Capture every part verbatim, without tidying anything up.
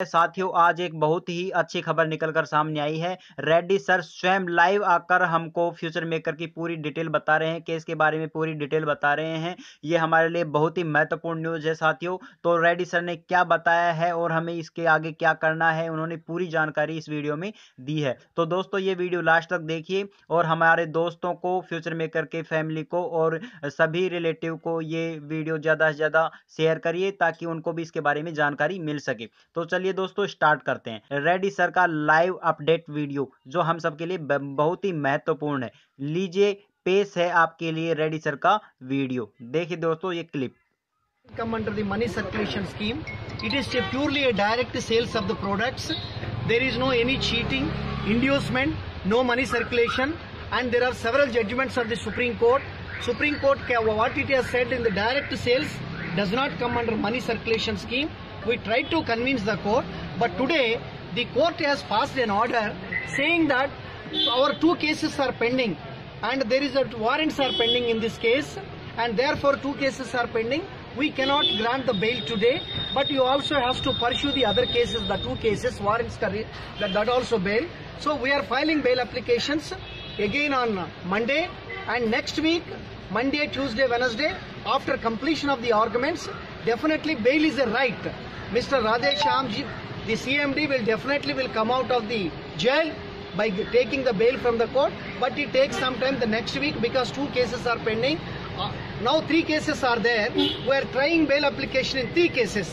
साथियों, आज एक बहुत ही अच्छी खबर निकलकर सामने आई है। रेड्डी सर स्वयं लाइव आकर हमको फ्यूचर मेकर की पूरी डिटेल बता रहे हैं, केस के बारे में पूरी डिटेल बता रहे हैं। ये हमारे लिए बहुत ही महत्वपूर्ण न्यूज़ है साथियों। तो रेड्डी सर ने क्या बताया है और हमें इसके आगे क्या करना है, उन्होंने पूरी जानकारी इस वीडियो में दी है। तो दोस्तों, ये वीडियो लास्ट तक देखिए और हमारे दोस्तों को, फ्यूचर मेकर के फैमिली को और सभी रिलेटिव को ये वीडियो ज़्यादा से ज़्यादा शेयर करिए ताकि उनको भी इसके बारे में जानकारी मिल सके। तो चलिए दोस्तों, स्टार्ट करते हैं रेड्डी सर का लाइव अपडेट वीडियो, जो हम सबके लिए बहुत ही महत्वपूर्ण है। लीजिए, पेश है आपके लिए रेड्डी सर का वीडियो। देखिए दोस्तों ये clip. Come under the money circulation scheme. It is a purely a direct sales of the products. There is no any cheating, inducement, no money circulation, and there are several judgments of the Supreme Court. Supreme Court, what it has said in the direct sales does not come under money circulation scheme. We tried to convince the court, but today the court has passed an order saying that our two cases are pending, and there is a warrants are pending in this case, and therefore two cases are pending. We cannot grant the bail today, but you also have to pursue the other cases, the two cases, warrants that, that also bail. So we are filing bail applications again on Monday, and next week, Monday, Tuesday, Wednesday, after completion of the arguments, definitely bail is a right. Mister Radhe Shyamji, the C M D will definitely will come out of the jail by taking the bail from the court, but it takes some time the next week because two cases are pending. Uh, now three cases are there. We are trying bail application in three cases.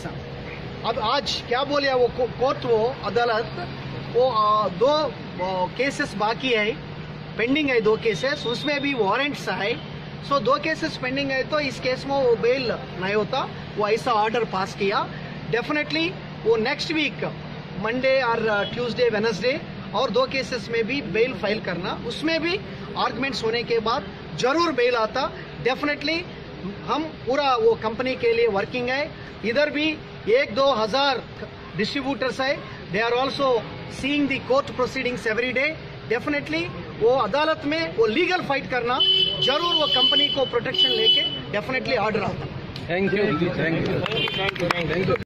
अब आज क्या बोले वो court, वो अदालत, वो दो cases बाकी है, पेंडिंग है दो केसेस, उसमें भी वारंट्स है। सो दो केसेस पेंडिंग है, तो इस केस में वो बेल नहीं होता, वो ऐसा ऑर्डर पास किया। डेफिनेटली वो नेक्स्ट वीक मंडे और ट्यूसडे, वेडनेसडे और दो केसेस में भी बेल फाइल करना, उसमें भी आर्गुमेंट्स होने के बाद जरूर बेल आता। डेफिनेटली हम पूरा वो कंपनी के लिए वर्किंग है। इधर भी एक दो हजार डिस्ट्रीब्यूटर्स है, they are also seeing the court proceedings every day. Definitely वो अदालत में वो लीगल फाइट करना, जरूर वो कंपनी को प्रोटेक्शन लेके डेफिनेटली ऑर्डर आता। Thank you, thank you, thank you.